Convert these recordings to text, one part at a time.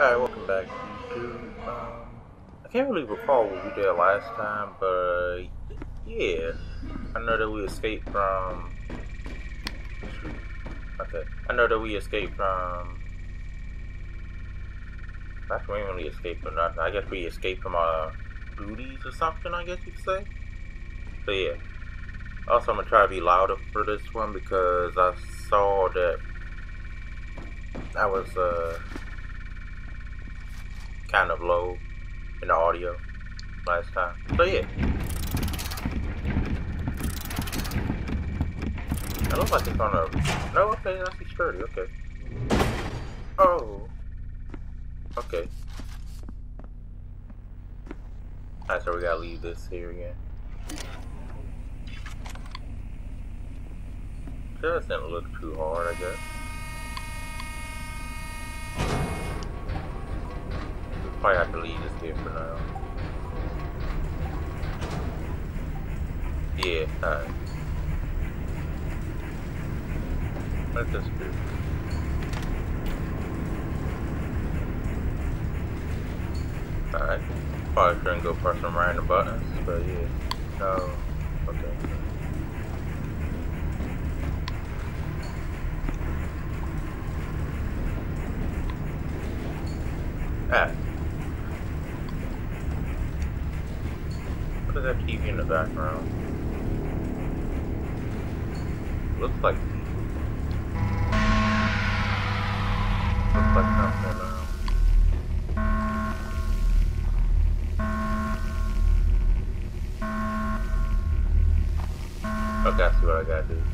Alright, welcome back, YouTube. I can't really recall what we did last time, but yeah, I know that we escaped from. Shoot. Okay, I know that we escaped from. Actually, we didn't really escape from nothing. I guess we escaped from our duties or something. I guess you could say. So yeah. Also, I'm gonna try to be louder for this one because I saw that I was kind of low in the audio last time. So yeah. It looks like it's on a... No, okay, I see sturdy, okay. Oh. Okay. Alright, so we gotta leave this here again. Doesn't look too hard, I guess. We probably have to leave this here for now. Yeah, alright. Let this do. Alright. Probably shouldn't go press some random buttons, but yeah. No. Okay. Ah. What is that TV in the background? Looks like something. Okay, I see what I gotta do.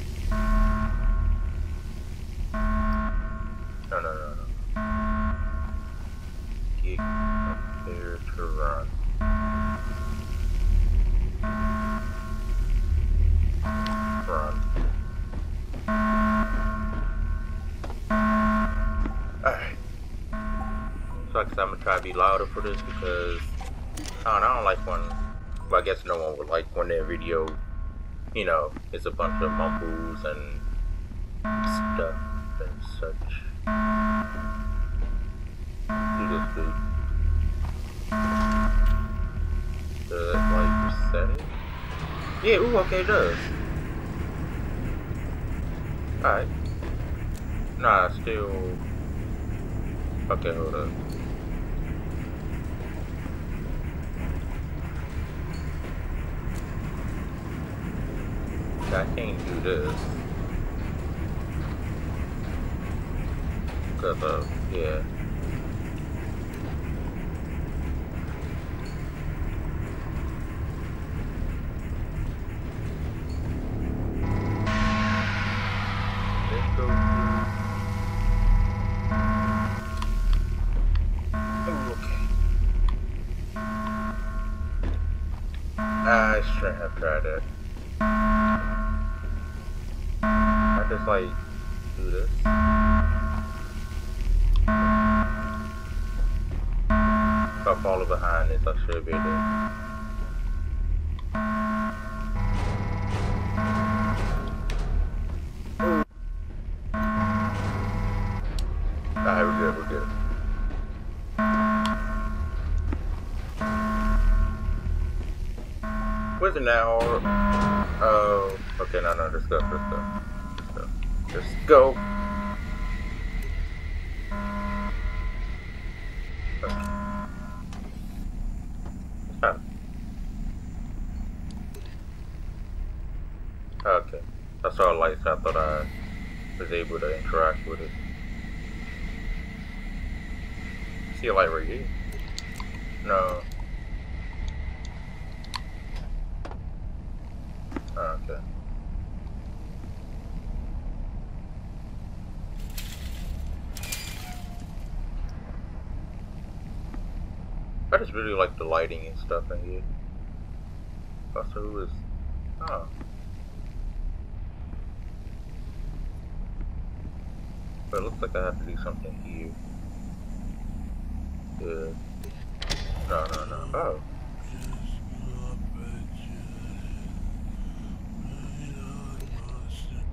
No. Get there to run. Run. Alright. So like I said, I'm gonna try to be louder for this because I don't like when, well, I guess no one would like when their video, you know, it's a bunch of mumbles and stuff and such. Do this, dude. Does it like reset it? Yeah, ooh, okay, it does. Alright. Nah, still. Okay, hold up. I can't do this. Because of, yeah. Let's go through. Oh, okay. I shouldn't have tried that. I just like do this. If I follow behind this, I should be able to. Alright, we're good. Where's it now? Oh, okay, no, let's go. Let's go. Okay. I saw a light, so I thought I was able to interact with it. See a light right here? No. Okay. I just really like the lighting and stuff in here. Also, who is... Oh. But it looks like I have to do something here. Yeah. No. Oh.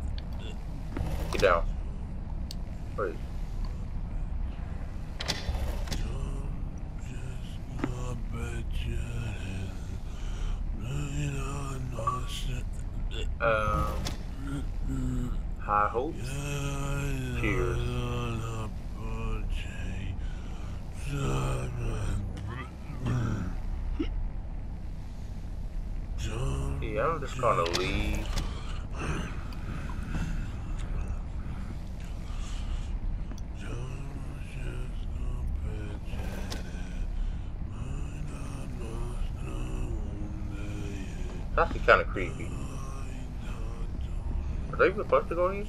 Get down. Wait. High hopes. Cheers. Yeah, I'm just gonna leave. That's actually kind of creepy. Are they even supposed to go here?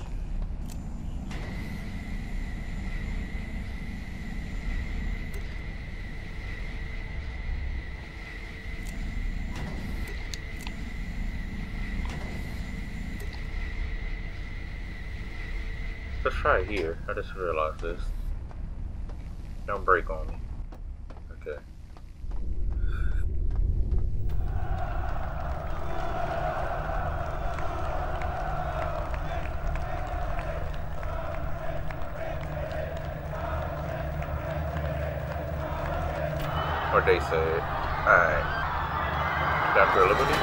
Let's try it here. I just realized this. Don't break on me. Okay. What they said. Alright. Dr. Liberty?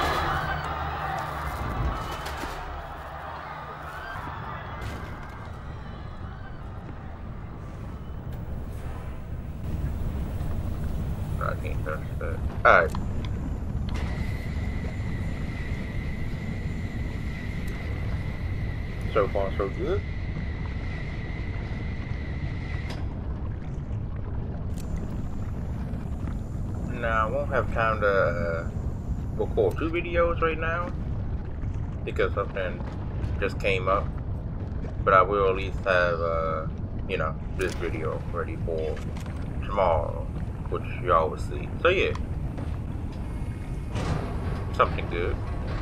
I can't touch that. Alright. So far, so good. Now, I won't have time to record 2 videos right now because something just came up. But I will at least have, you know, this video ready for tomorrow, which y'all will see. So yeah, something good.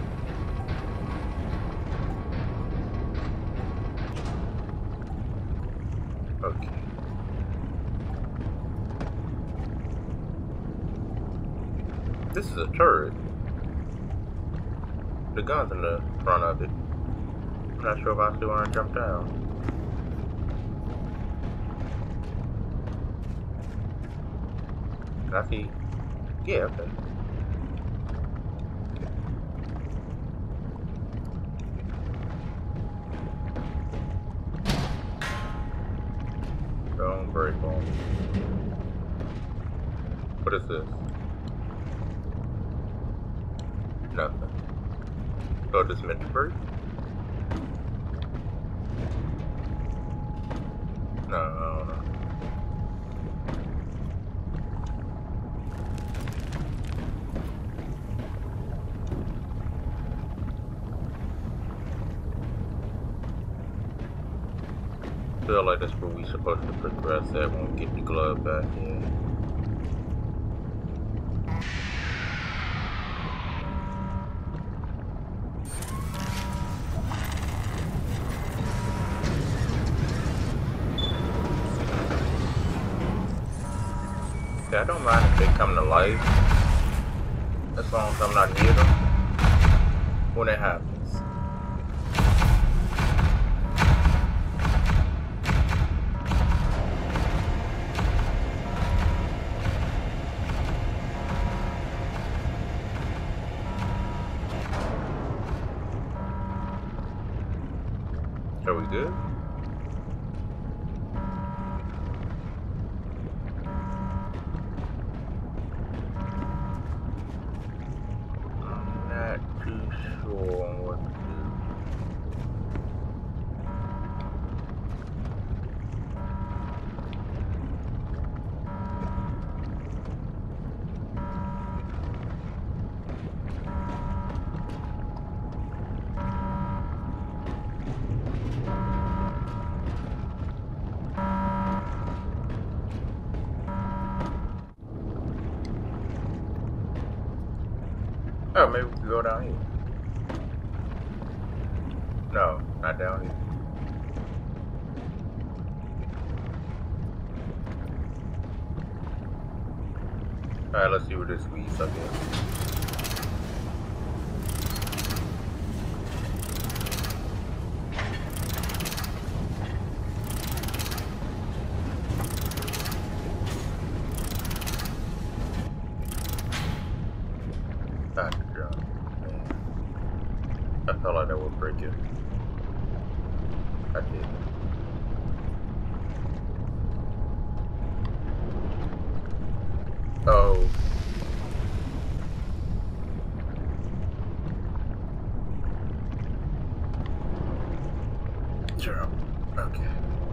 Okay. This is a turret. The gun's in the front of it. I'm not sure if I still want to jump down. Can I see? Yeah, okay. Don't break on me. What is this? Nothing. So this meant to break? No, I don't know. Feel like that's where we supposed to progress at when we get the glove back in. I don't mind if they come to life, as long as I'm not near them when it happens. Are we good? Oh, maybe we can go down here. No, not down here. Alright, let's see where this leads, I guess. I felt you. I did. Oh. Sure. Okay.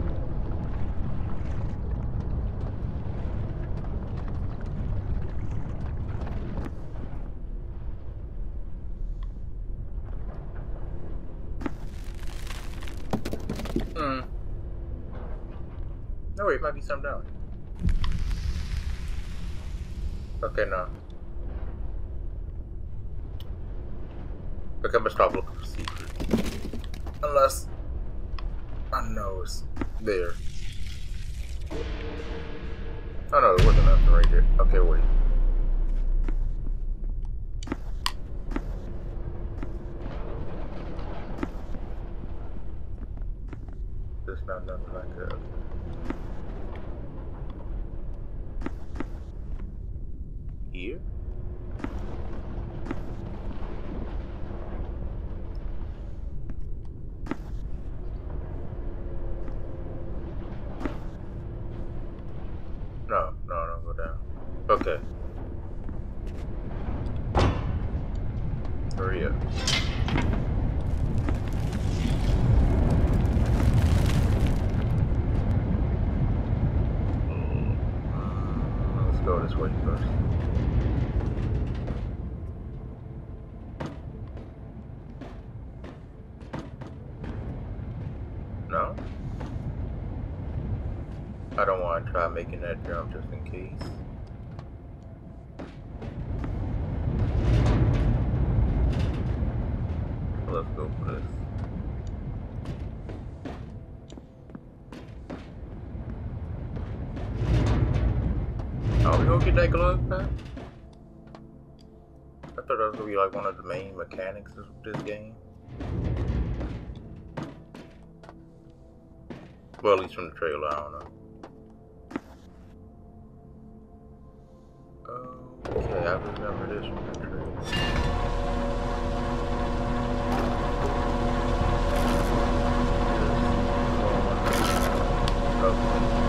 No, wait, it might be something down. Okay, no. Okay, I'm gonna stop looking for secrets. Unless I know it's there. Oh no, there wasn't nothing right there. Okay, wait. There's not nothing like that. Here? No, don't go down. Okay. Hurry up. Let's go this way first. No? I don't want to try making that jump just in case. So let's go for this. Oh, we gonna get that glove back? I thought that was gonna be like one of the main mechanics of this game. Well, at least from the trailer, I don't know. Okay, I remember this from the trailer. Okay.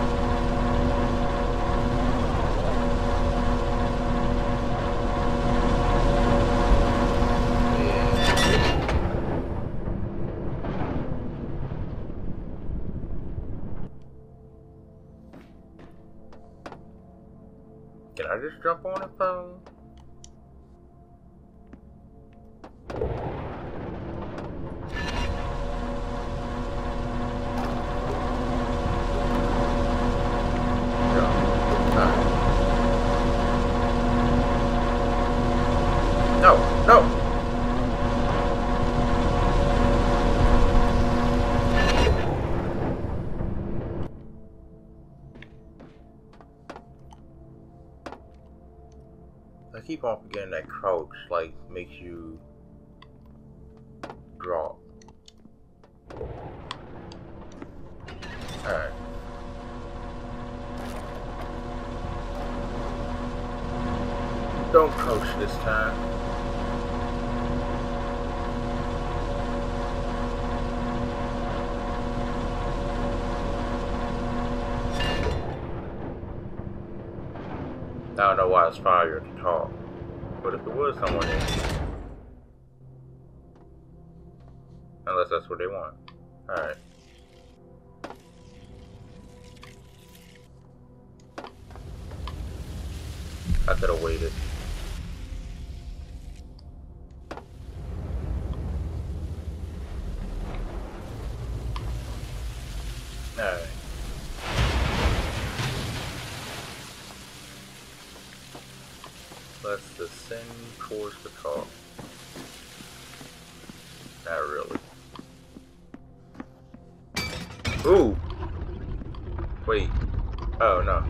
Can I just jump on it, phone? No! I keep on forgetting that crouch, like, makes you drop. Alright. Don't crouch this time. I don't know why it's fire at the top, but if it was someone in here, unless that's what they want. Alright. I could have waited. Alright. Let's descend towards the top. Not really. Ooh! Wait. Oh, no.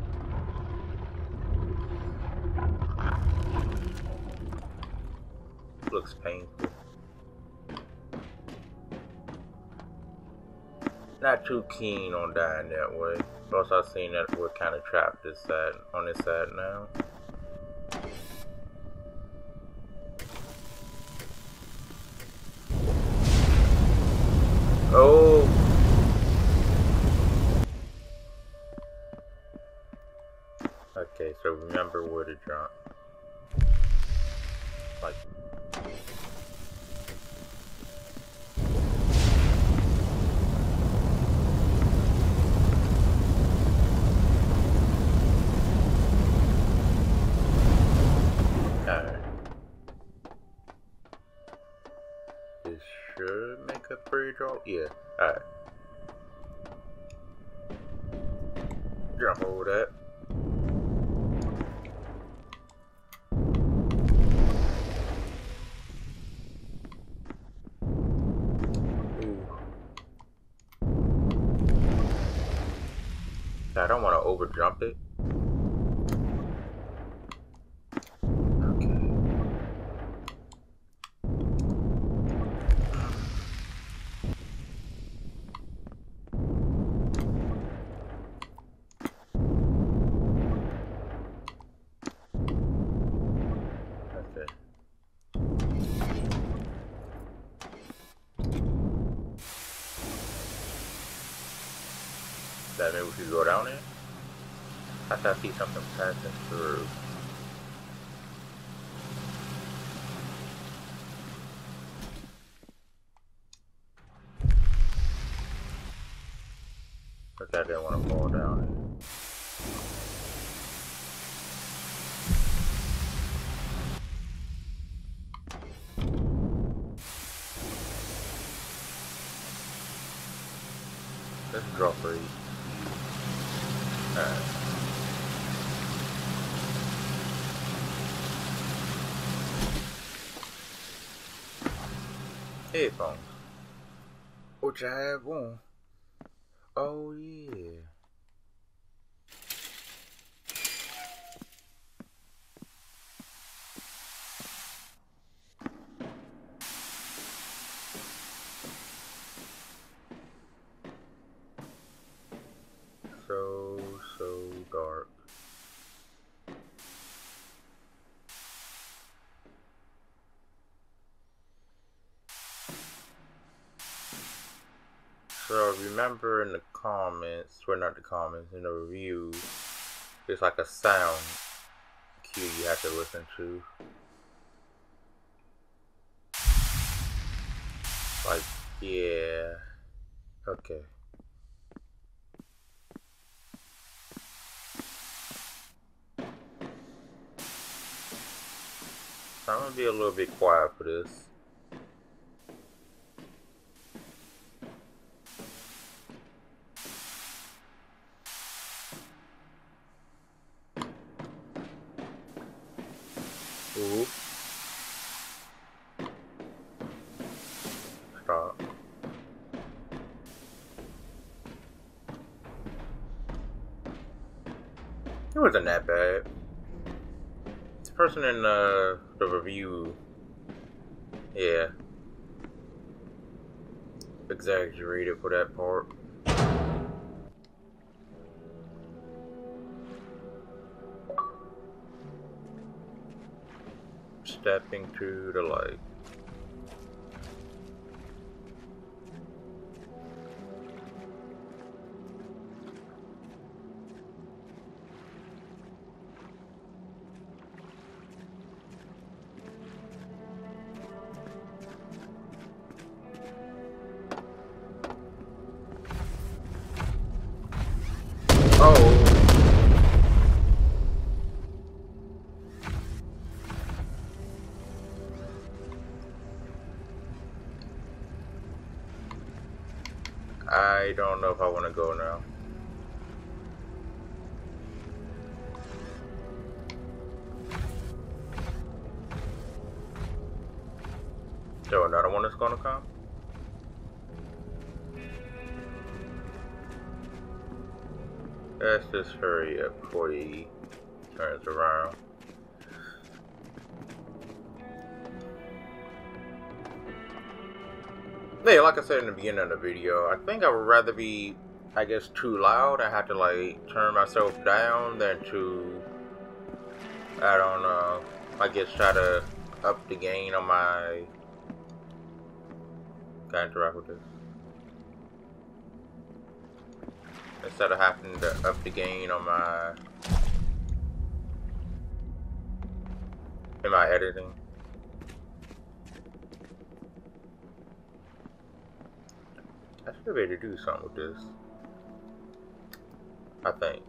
Looks painful. Not too keen on dying that way. Plus, I've seen that we're kind of trapped this side, on this side now. Oh. Okay, so remember where to jump. Like. Alright. This should make a free draw. Yeah. Alright. Jump over that. I don't want to over jump it. Okay. Okay. That mean we should go down there? I thought I see something passing through. But I didn't want to fall down there. Let's drop for each. Alright. Headphones. Which I have one. Oh yeah. So dark. So remember in the comments, well not the comments, in the reviews, there's like a sound cue you have to listen to. Like, yeah. Okay. So I'm gonna be a little bit quiet for this. Ooh. Stop. It wasn't that bad. The person in the review, yeah, exaggerated for that part. Stepping through the light. Oh. I don't know if I want to go now. So another one is gonna come? Let's just hurry up before he turns around. Yeah, like I said in the beginning of the video, I think I would rather be, I guess, too loud. I have to like turn myself down than to, I don't know, I guess try to up the gain on my, can I interact with this? instead of having to up the gain on my in my editing. I should be able to do something with this, I think.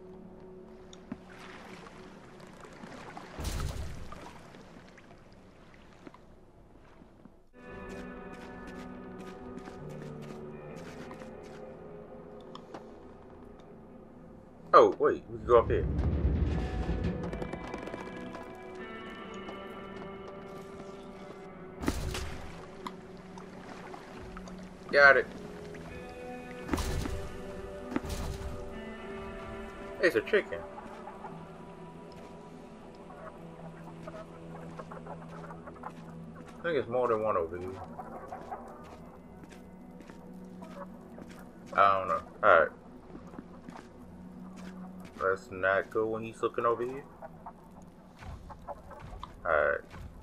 Oh, wait, we can go up here. Got it. It's a chicken. I think it's more than one over here. I don't know. Alright. Let's not go when he's looking over here. Alright.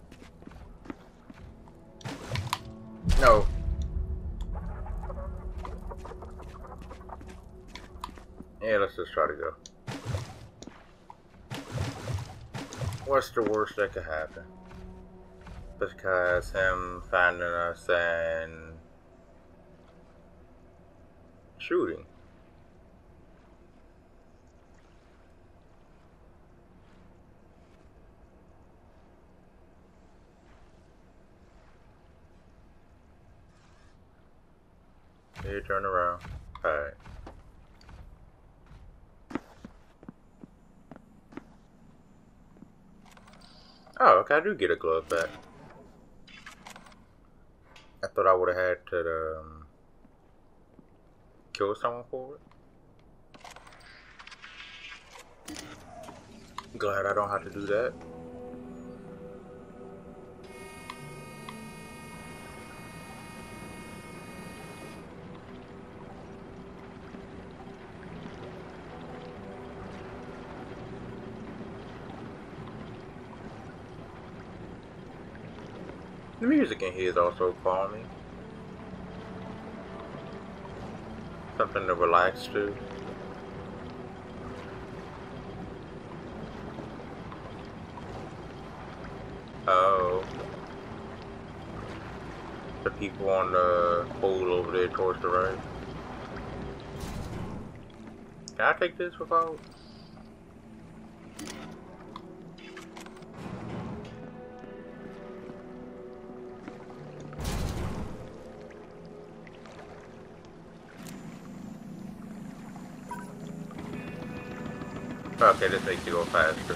No. Yeah, let's just try to go. What's the worst that could happen? Because him finding us and shooting. Here, turn around. Alright. Oh, okay, I do get a glove back. I thought I would have had to kill someone for it. Glad I don't have to do that. The music in here is also calming. Something to relax to. Oh. The people on the pole over there towards the right. Can I take this without? Okay, this makes you go faster.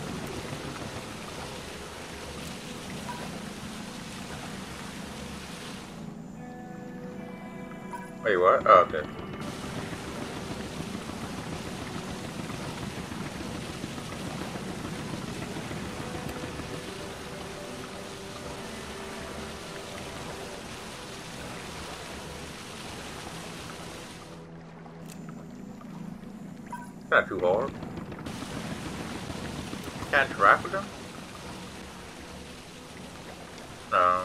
Wait, what? Oh, okay. Not too hard. Can't interact with them? No.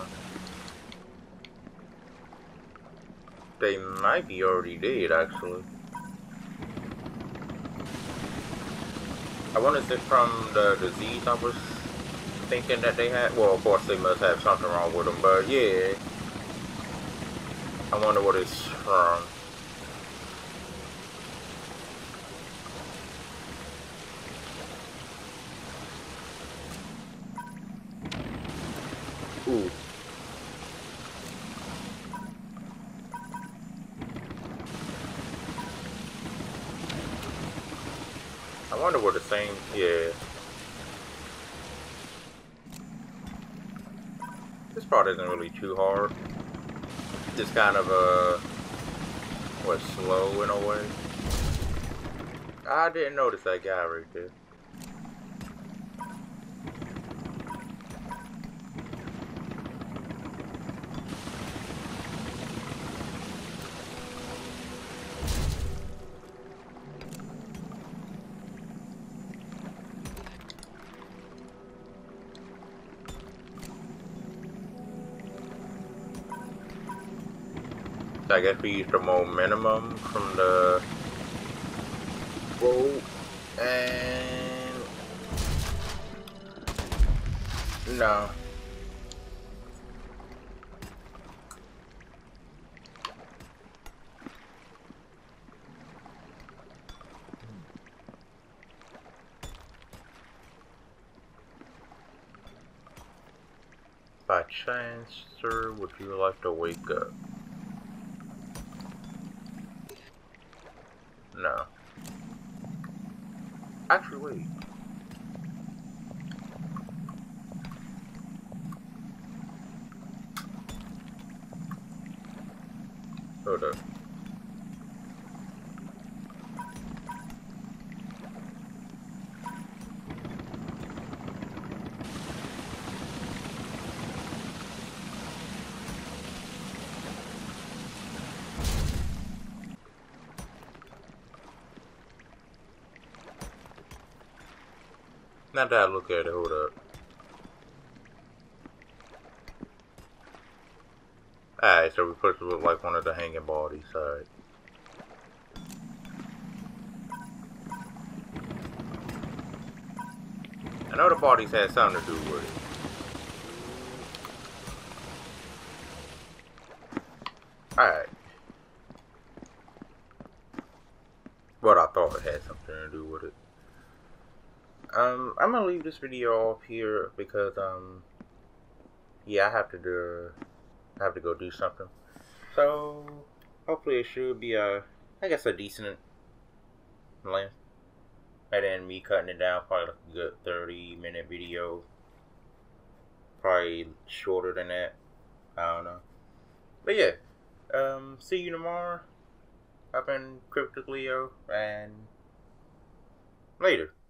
They might be already dead, actually. I wonder if it's from the disease I was thinking that they had. Well, of course they must have something wrong with them, but yeah. I wonder what it's from. Ooh. I wonder what the same, yeah. This part isn't really too hard. Just kind of, slow in a way. I didn't notice that guy right there. I guess we used the momentum from the Whoa. And no. By chance, sir, would you like to wake up? No. Actually, wait. Hold up. Now that I look at it, hold up. Alright, so we're supposed to look like one of the hanging bodies, alright. I know the bodies had something to do with it. Alright. But I thought it had something to do with it. I'm gonna leave this video off here because, yeah, I have to go do something. So, hopefully it should be I guess a decent length. And then me cutting it down, probably like a good 30-minute video. Probably shorter than that. I don't know. But yeah, see you tomorrow. I've been Cryptic Leo, and later.